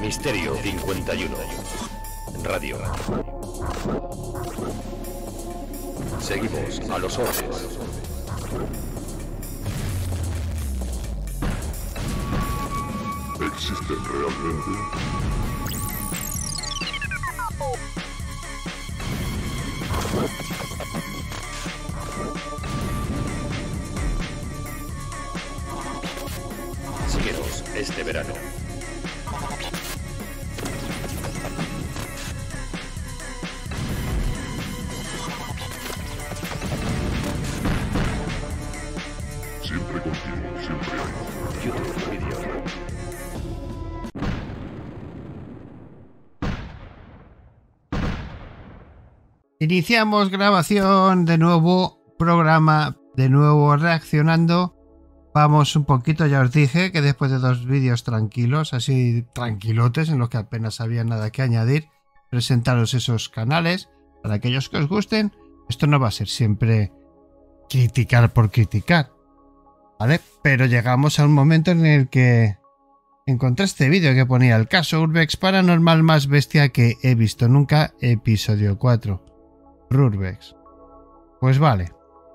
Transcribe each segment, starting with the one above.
Misterio 51. Radio. Seguimos a los orbes. ¿Existen realmente? Síguenos este verano. Siempre contigo, siempre hay. YouTube Video. Iniciamos grabación de nuevo, programa de nuevo reaccionando. Vamos un poquito, ya os dije que después de 2 vídeos tranquilos, así tranquilotes, en los que apenas había nada que añadir, presentaros esos canales para aquellos que os gusten. Esto no va a ser siempre criticar por criticar, ¿vale? Pero llegamos a un momento en el que encontré este vídeo que ponía el caso Urbex paranormal más bestia que he visto nunca, episodio 4. Urbex. Pues vale.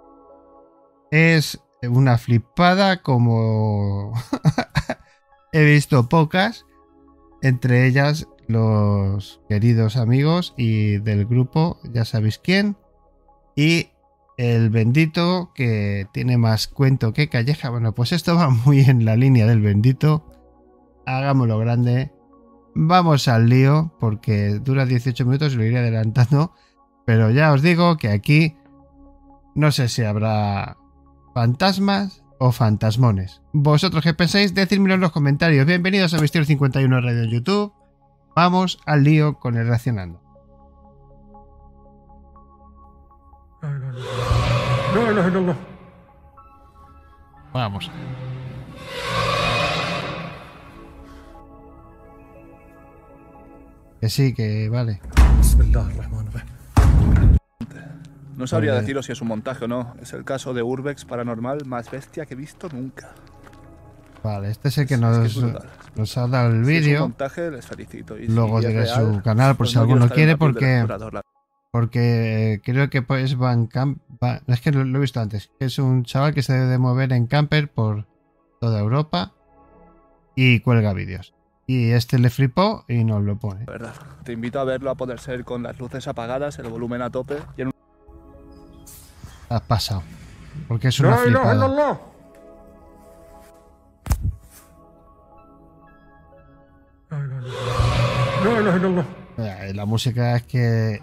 Es una flipada como he visto pocas, entre ellas los queridos amigos y del grupo, ya sabéis quién, y el bendito que tiene más cuento que calleja. Bueno, pues esto va muy en la línea del bendito. Hagámoslo grande. Vamos al lío porque dura 18 minutos y lo iré adelantando. Pero ya os digo que aquí no sé si habrá fantasmas o fantasmones. ¿Vosotros qué pensáis? Decídmelo en los comentarios. Bienvenidos a Misterio 51 Radio en YouTube. Vamos al lío con el reaccionando. Vamos. Que sí, que vale. No sabría deciros si es un montaje o no. Es el caso de Urbex paranormal más bestia que he visto nunca. Vale, este es el que Es nos ha dado el Si es un vídeo. montaje, les felicito. Y Luego si es diré real, su canal por pues si no alguno quiero estar en quiere, la piel del jurado. porque creo que pues es que lo he visto antes. Es un chaval que se debe de mover en camper por toda Europa y cuelga vídeos. Y este le flipó y nos lo pone. ¿Verdad? Te invito a verlo a poder ser con las luces apagadas, el volumen a tope y en un... Has pasado. Porque es una flipada. La música es que...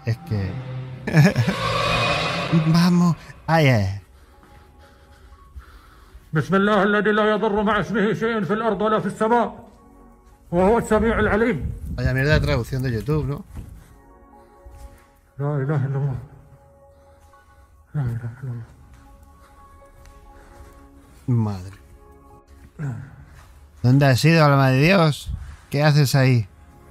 Vamos. Ay, ay. بسم الله الذي لا يضر مع اسمه شيء في الأرض ولا في السماء وهو السميع العليم. Vaya mierda de traducción de YouTube, ¿no? لا إله إلا الله لا إله إلا الله. Madre. ¿Dónde has ido, alma de Dios? ¿Qué haces ahí?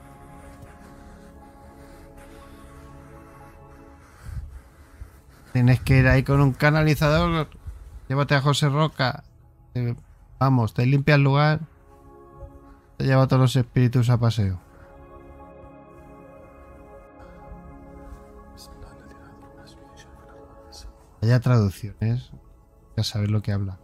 Tienes que ir ahí con un canalizador. Llévate a José Roca. Vamos, te limpia el lugar. Te lleva a todos los espíritus a paseo. Vaya traducciones. Ya sabes lo que habla.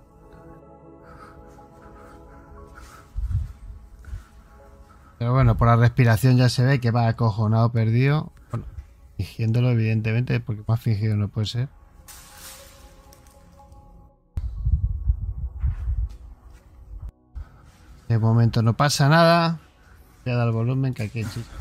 Pero bueno, por la respiración ya se ve que va acojonado, perdido. Bueno, fingiéndolo evidentemente, porque más fingido no puede ser. De momento no pasa nada. Voy a dar el volumen que aquí hay chiste.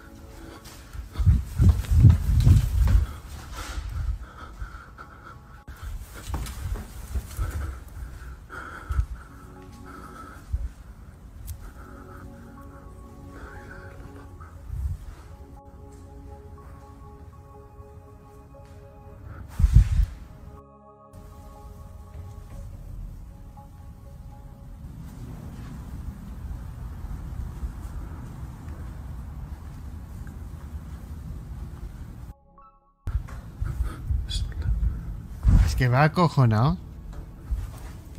Es que va acojonado.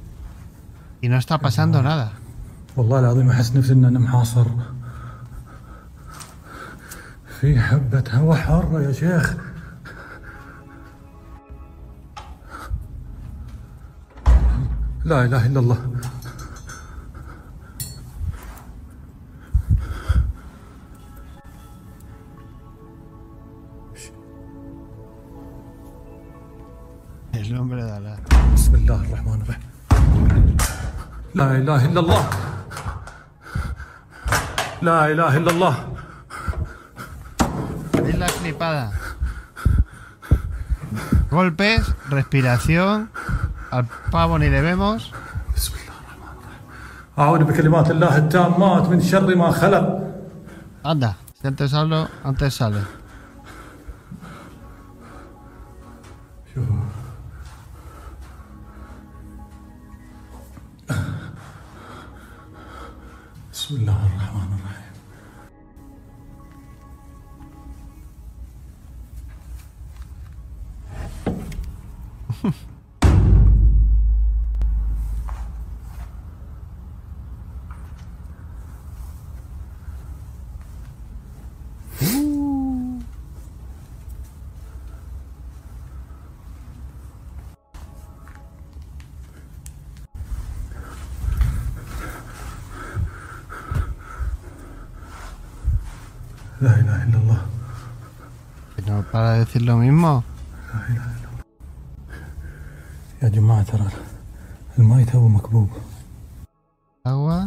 Y no está pasando nada. والله العظيم أحس نفسي إن أنا محاصر في حبة هوا حارة يا شيخ. لا إله إلا الله. El hombre de la... بسم الله الرحمن الرحيم. لا إله إلا الله. لا إله إلا الله. Es la flipada. Golpes, respiración. Al pavo ni le vemos. بسم الله الرحمن الرحيم. أعوذ بكلمات الله التامات من شر ما خلق. Anda, si antes hablo, antes sale. شوف. بسم الله الرحمن الرحيم. لا إله إلا الله. No para de decir lo mismo. لا إله إلا الله. يا جماعة ترى الماء تو مكبوب. Agua.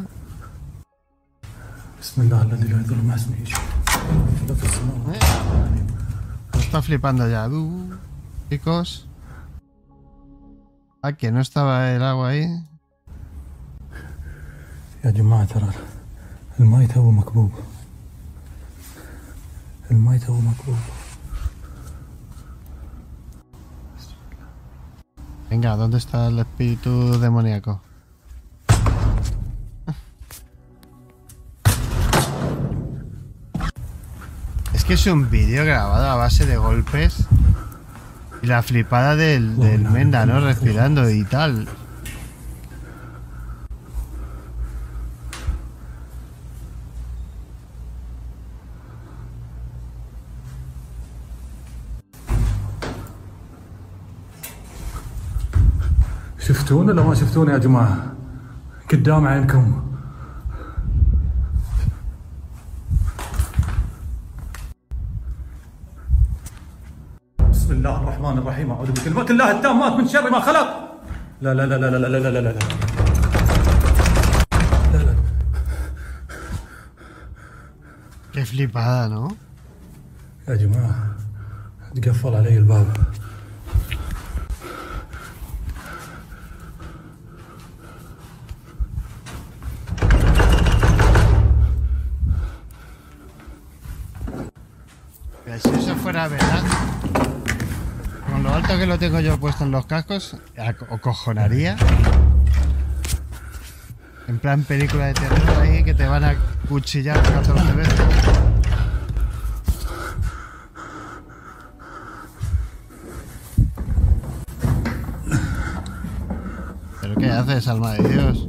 بسم الله الذي لا يضر مع اسمه شيء. لا في السماء. Lo está flipando ya. Chicos. Ah, que no estaba el agua ahí. يا جماعة ترى الماء تو مكبوب. الماء تو مكبوب. Venga, ¿dónde está el espíritu demoníaco? Es que es un vídeo grabado a base de golpes y la flipada del Menda, ¿no? Respirando y tal. شفتون ولا ما شفتون يا جماعة؟ قدام عينكم. بسم الله الرحمن الرحيم. أعوذ بكلمات الله التامات من شر ما خلق. لا لا لا لا لا لا لا لا لا لا لا. Qué flipada, ¿no? يا جماعة تقفل علي الباب. Si eso fuera verdad, con lo alto que lo tengo yo puesto en los cascos, acojonaría. En plan película de terror ahí que te van a cuchillar 14 veces. ¿Pero qué haces, alma de Dios?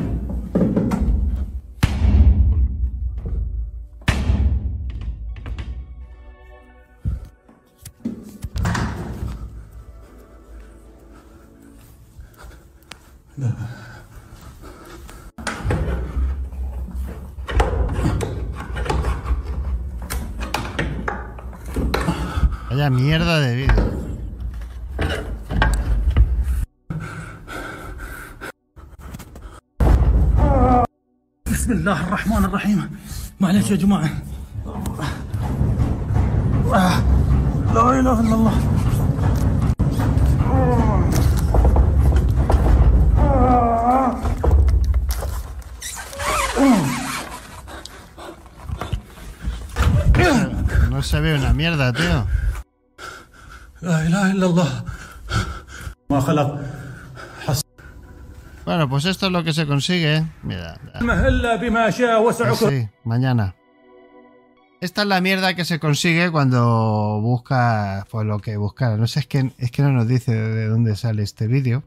Vaya mierda de vídeo. بسم الله الرحمن الرحيم. معلش يا جماعة. لا إله إلا الله. No se ve una mierda, tío. لا إله إلا الله. ما خلق. Bueno, pues esto es lo que se consigue, ¿eh? Mira. إلا بما شاء وسع. Sí, mañana. Esta es la mierda que se consigue cuando buscas pues lo que buscar. No sé, es que no nos dice de dónde sale este vídeo.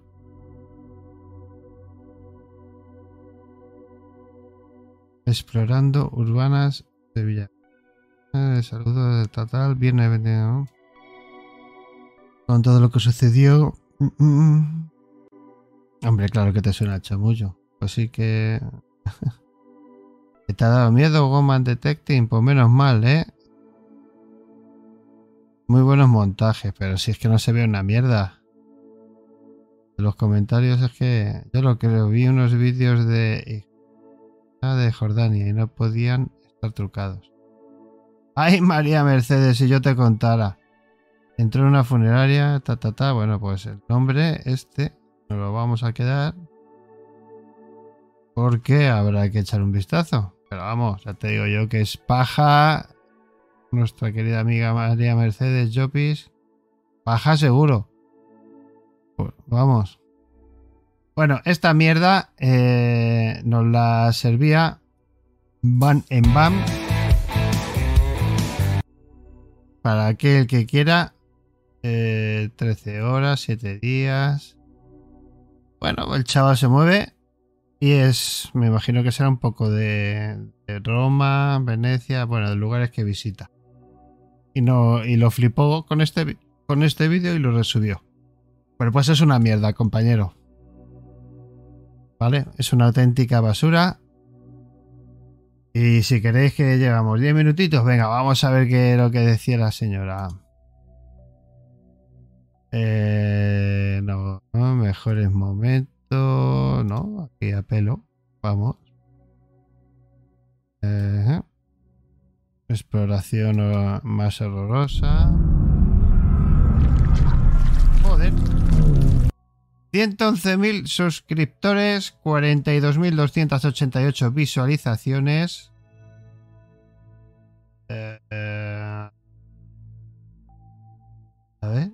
Explorando urbanas de Villa. Saludos de total, viernes 20, ¿no? Con todo lo que sucedió. Hombre, claro que te suena el chamullo. Pues sí que... ¿Te ha dado miedo Woman Detecting? Pues menos mal, ¿eh? Muy buenos montajes, pero si es que no se ve una mierda. De los comentarios es que... Yo lo creo, vi unos vídeos de Jordania y no podían estar trucados. ¡Ay, María Mercedes, si yo te contara! Entró en una funeraria, Bueno, pues el nombre nos lo vamos a quedar porque habrá que echar un vistazo. Pero vamos, ya te digo yo que es paja. Nuestra querida amiga María Mercedes Llopis. Paja seguro. Pues, vamos. Bueno, esta mierda nos la servía Van en BAM. Para aquel que quiera, 13 horas, 7 días. Bueno, el chaval se mueve y me imagino que será un poco de Roma, Venecia, bueno, de lugares que visita. Y lo flipó con este vídeo y lo resubió. Bueno, pues es una mierda, compañero. ¿Vale? Es una auténtica basura. Y si queréis que llevamos 10 minutitos, venga, vamos a ver qué es lo que decía la señora. No, mejores momentos. No, aquí a pelo. Vamos. Exploración más horrorosa. Joder. 111.000 suscriptores, 42.288 visualizaciones. A ver.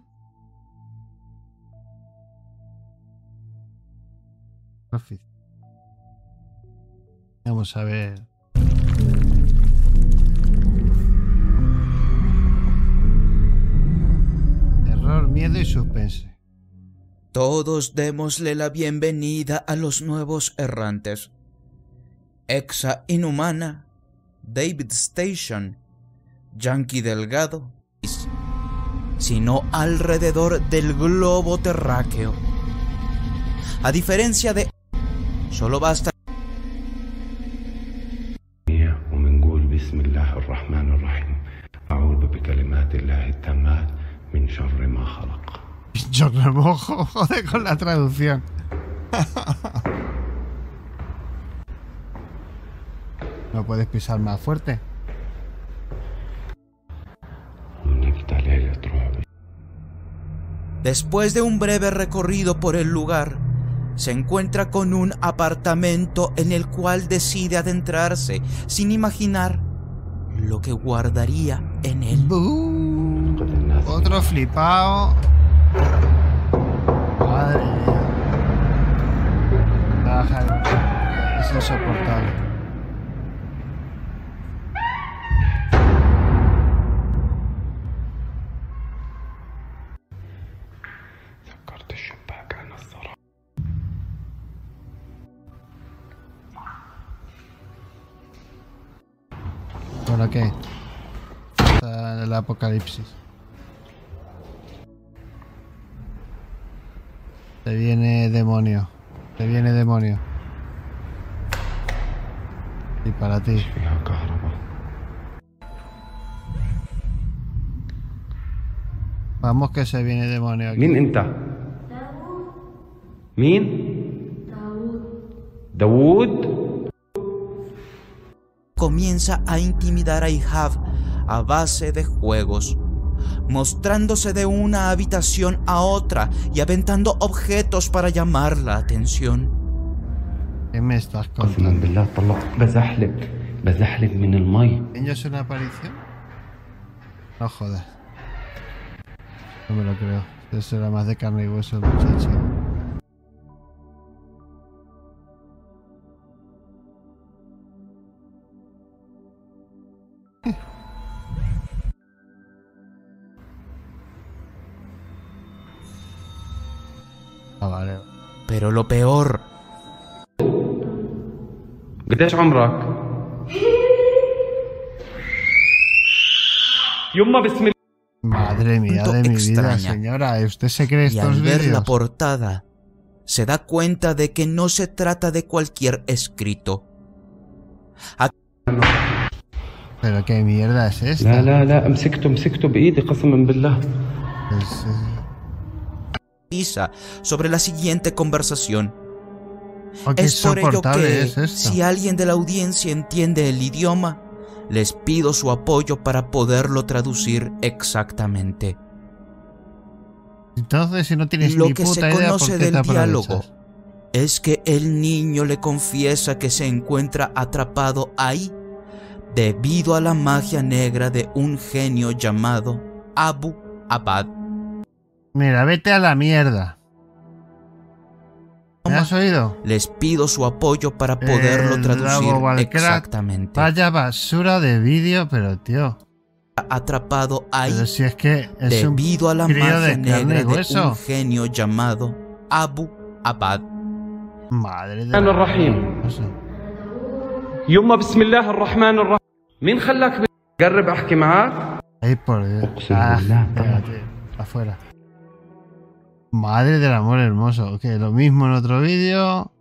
Vamos a ver. Terror, miedo y suspense. Todos démosle la bienvenida a los nuevos errantes. Exa Inhumana, David Station, Yankee Delgado, sino alrededor del globo terráqueo. A diferencia de... Solo basta... ونقول بسم الله الرحمن الرحيم أعوذ بكلمات الله التامات من شر ما خلق. Yo remojo, joder con la traducción. ¿No puedes pisar más fuerte? Después de un breve recorrido por el lugar, se encuentra con un apartamento en el cual decide adentrarse sin imaginar lo que guardaría en él. Otro flipado. Madre mía. Baja, es insoportable. ¿Por qué? Está el apocalipsis. Te viene demonio. Te viene demonio. Y para ti. Vamos que se viene demonio aquí. مين انت؟ مين؟ داوود. Comienza a intimidar a Ihab a base de juegos, mostrándose de una habitación a otra y aventando objetos para llamar la atención. ¿Qué me estás قسما contando? بالله طلعت بزحلق من المي. ¿Ellos es una aparición? No jodas. No me lo creo. Eso era más de carne y hueso el muchacho. Ah, vale. Pero lo peor قديش عمرك؟ Madre mía de mi vida, extraña. señora. ¿Usted se cree Y estos al ver la vídeos? portada, se da cuenta de que no se trata de cualquier escrito. ¿Pero qué mierda es esta? لا لا لا مسكته بإيدي قسما بالله. Es, Avisa sobre la siguiente conversación. oh, qué Es por ello insoportable que, es esto. si alguien de la audiencia entiende el idioma, les pido su apoyo para poderlo traducir exactamente. Entonces, si no tienes Lo ni que se puta idea, conoce ¿por qué te del diálogo aprovechas? es que el niño le confiesa que se encuentra atrapado ahí debido a la magia negra de un genio llamado Abu Abad. Mira, vete a la mierda. ¿Me has oído? Les pido su apoyo para poderlo El traducir Rabo Valcrat. exactamente. Vaya basura de vídeo, pero tío. Atrapado ahí Pero si es que es un debido a la crío magia de carne y negra de hueso. un genio llamado Abu Abad. Madre de الرحمن la... الرحيم. Eso. يما بسم الله الرحمن الرحيم. مين خلاك قرب احكي معك؟ Ahí por Dios. Oqsim billah. Espérate, afuera. Madre del amor hermoso. Que lo mismo en otro vídeo.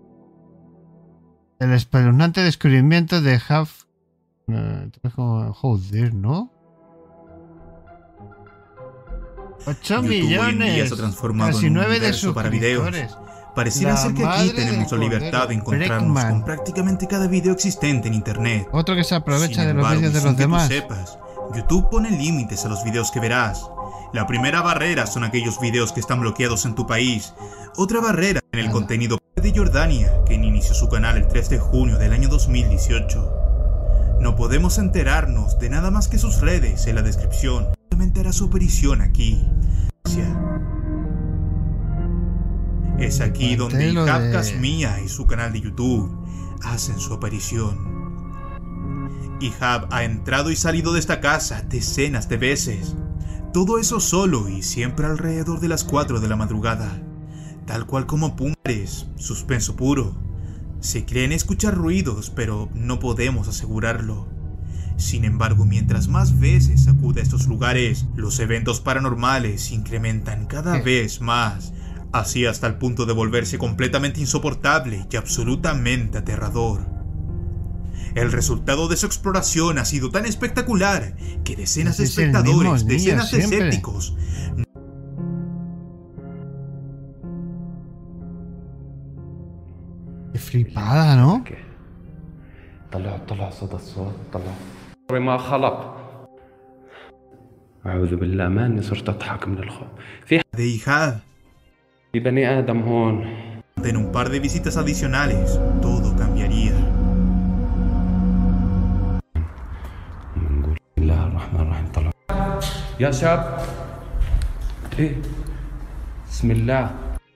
El espeluznante descubrimiento de Huff. Joder, ¿no? 8 YouTube hoy en día millones. se ha transformado Casi en un 9 de universo para videos. suscriptores. Pareciera La ser que madre aquí del tenemos la libertad cordero, de encontrarnos Breckman. con prácticamente cada video existente en internet. Otro que se aprovecha Sin de los embargo, vídeos de sin los que tú demás. sepas, YouTube pone límites a los videos que verás. La primera barrera son aquellos videos que están bloqueados en tu país. Otra barrera en el contenido de Jordania, quien inició su canal el 3 de junio del año 2018. No podemos enterarnos de nada más que sus redes en la descripción. Simplemente hará su aparición aquí. Es aquí donde Mantelo Ihab de- Kasmia y su canal de YouTube hacen su aparición. Ihab ha entrado y salido de esta casa decenas de veces. Todo eso solo y siempre alrededor de las 4 de la madrugada. Tal cual como Pumares, suspenso puro. Se creen escuchar ruidos, pero no podemos asegurarlo. Sin embargo, mientras más veces acude a estos lugares, los eventos paranormales incrementan cada vez más, así hasta el punto de volverse completamente insoportable y absolutamente aterrador. El resultado de su exploración ha sido tan espectacular que decenas de Es el mismo espectadores, niño decenas de siempre. escépticos, Qué flipada, ¿no? طلع صدى الصوت طلع ما خلق. أعوذ بالله ما إني صرت أضحك من الخوف. في de Ihab. بني آدم هون. En un par de visitas adicionales, todo cambiaría. نقول بسم الله الرحمن الرحيم طلع. يا شاب. إيه. بسم الله.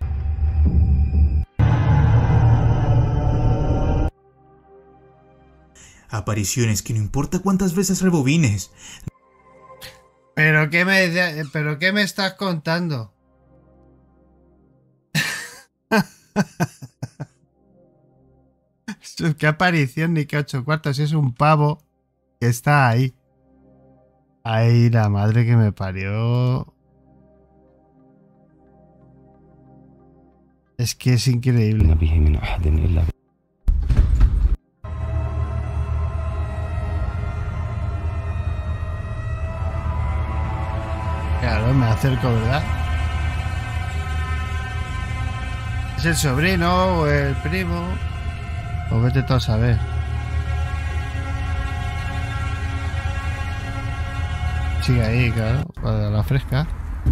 Apariciones que no importa cuántas veces rebobines, ¿Pero qué me estás contando? ¿Qué aparición ni qué 8 cuartos? Si es un pavo que está ahí. Ay, la madre que me parió. Es que es increíble. ما به من أحد إلا Claro, me acerco, ¿verdad? ¿Es el sobrino o el primo? O vete tú a saber. Sigue ahí, claro, para la fresca.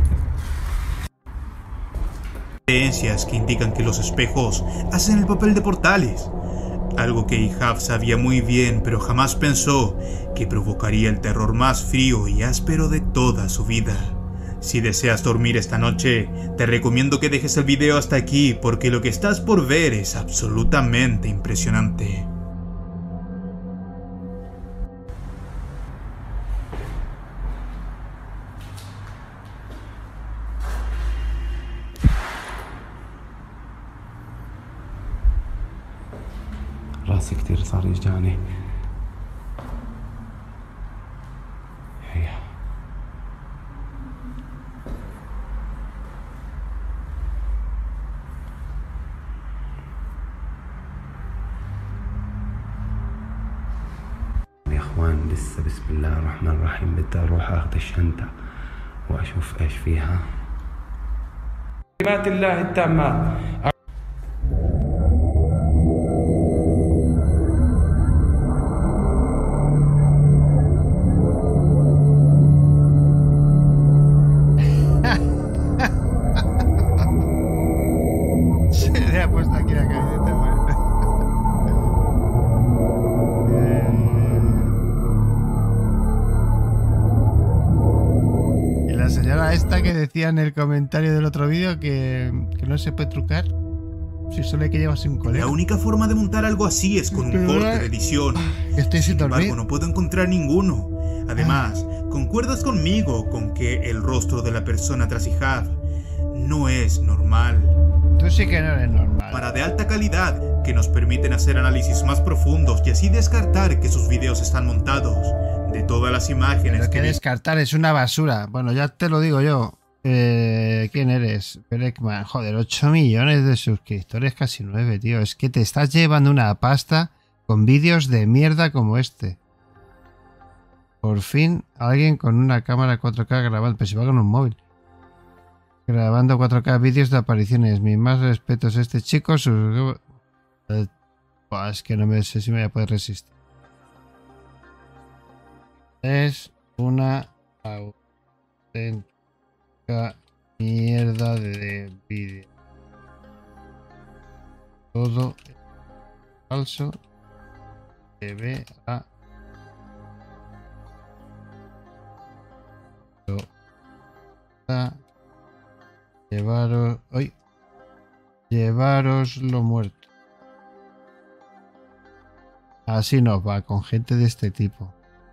creencias que indican que los espejos hacen el papel de portales. Algo que Ihab sabía muy bien, pero jamás pensó que provocaría el terror más frío y áspero de toda su vida. Si deseas dormir esta noche, te recomiendo que dejes el video hasta aquí porque lo que estás por ver es absolutamente impresionante. راسي كتير صار يوجعني. هيا اخوان لسه بسم الله الرحمن الرحيم بدي اروح اخذ الشنطة واشوف ايش فيها. كلمات الله التامات. Se le ha puesto aquí la camiseta, bueno. Y la señora esta que decía en el comentario del otro vídeo que no se puede trucar si solo hay que llevarse un colero. La única forma de montar algo así es con un corte de edición. Estoy sin Sin embargo, dormir. no puedo encontrar ninguno. Además, ¿concuerdas conmigo con que el rostro de la persona tras Ihab no es normal? Tú sí que no eres normal. Para de alta calidad, que nos permiten hacer análisis más profundos y así descartar que sus videos están montados. De todas las imágenes Pero que vi- descartar, es una basura. Bueno, ya te lo digo yo. ¿Quién eres? Berekman. Joder, 8 millones de suscriptores, casi 9, tío. Es que te estás llevando una pasta con vídeos de mierda como este. Por fin, alguien con una cámara 4K grabando. Pero si va con un móvil. Grabando 4K vídeos de apariciones. Mis más respetos a este chico. Es que no me sé si me voy a poder resistir. Es una auténtica mierda de vídeo. Todo falso. Se ve a llevaros hoy. Llevaroslo muerto. Así nos va con gente de este tipo.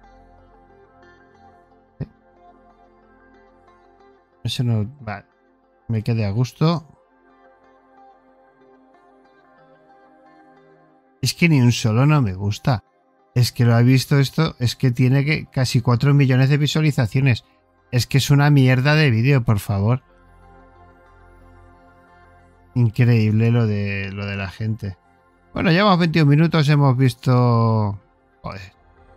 Eso no va. Me quedé a gusto. Es que ni un solo no me gusta. Es que lo he visto esto. Es que tiene que casi 4 millones de visualizaciones. Es que es una mierda de vídeo, por favor. Increíble lo de la gente. Bueno, llevamos 21 minutos. Hemos visto... Joder.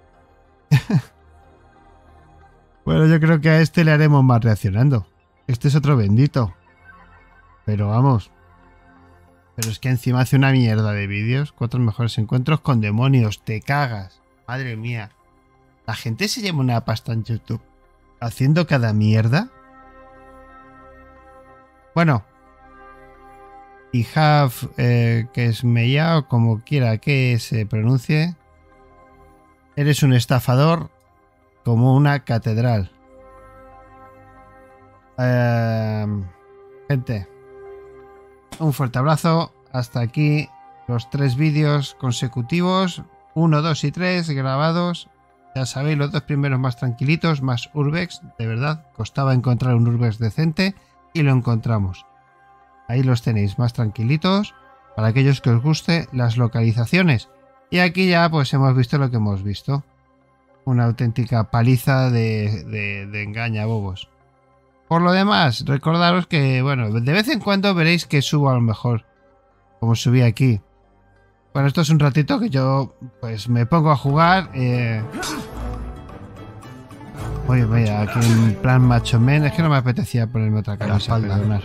Bueno, yo creo que a este le haremos más reaccionando. Este es otro bendito. Pero vamos. Pero es que encima hace una mierda de vídeos. 4 mejores encuentros con demonios. Te cagas. Madre mía. La gente se lleva una pasta en YouTube haciendo cada mierda. Bueno. Ihab, que es Meya o como quiera que se pronuncie. Eres un estafador como una catedral. Gente, un fuerte abrazo. Hasta aquí los 3 vídeos consecutivos, 1, 2 y 3 grabados. Ya sabéis, los 2 primeros más tranquilitos, más urbex. De verdad, costaba encontrar un urbex decente y lo encontramos. Ahí los tenéis más tranquilitos para aquellos que os guste las localizaciones. Y aquí ya pues hemos visto lo que hemos visto. Una auténtica paliza de engañabobos. Por lo demás, recordaros que, bueno, de vez en cuando veréis que subo a lo mejor, como subí aquí. Bueno, esto es un ratito que yo, pues, me pongo a jugar. Oye, aquí en plan macho men, es que no me apetecía ponerme otra camisa, perdonad.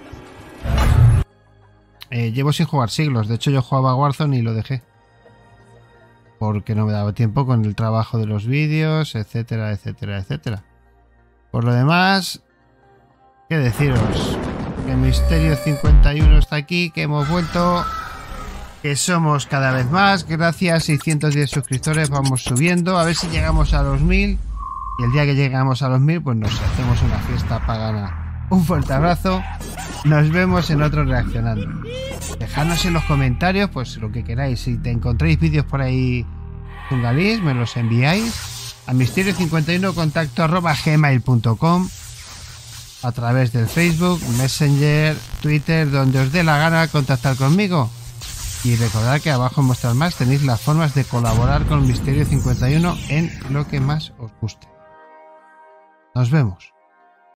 Llevo sin jugar siglos, de hecho yo jugaba a Warzone y lo dejé. Porque no me daba tiempo con el trabajo de los vídeos, etcétera, etcétera, etcétera. Por lo demás, ¿qué deciros? Que Misterio 51 está aquí, que hemos vuelto, que somos cada vez más. Gracias, 610 suscriptores, vamos subiendo. A ver si llegamos a los 1000. Y el día que llegamos a los 1000, pues nos hacemos una fiesta pagana. Un fuerte abrazo. Nos vemos en otro Reaccionando. Dejadnos en los comentarios, pues lo que queráis. Si te encontráis vídeos por ahí zungalís, me los enviáis a misterio51contacto@gmail.com, a través del Facebook, Messenger, Twitter, donde os dé la gana contactar conmigo. Y recordad que abajo en vuestras más tenéis las formas de colaborar con Misterio 51 en lo que más os guste. Nos vemos.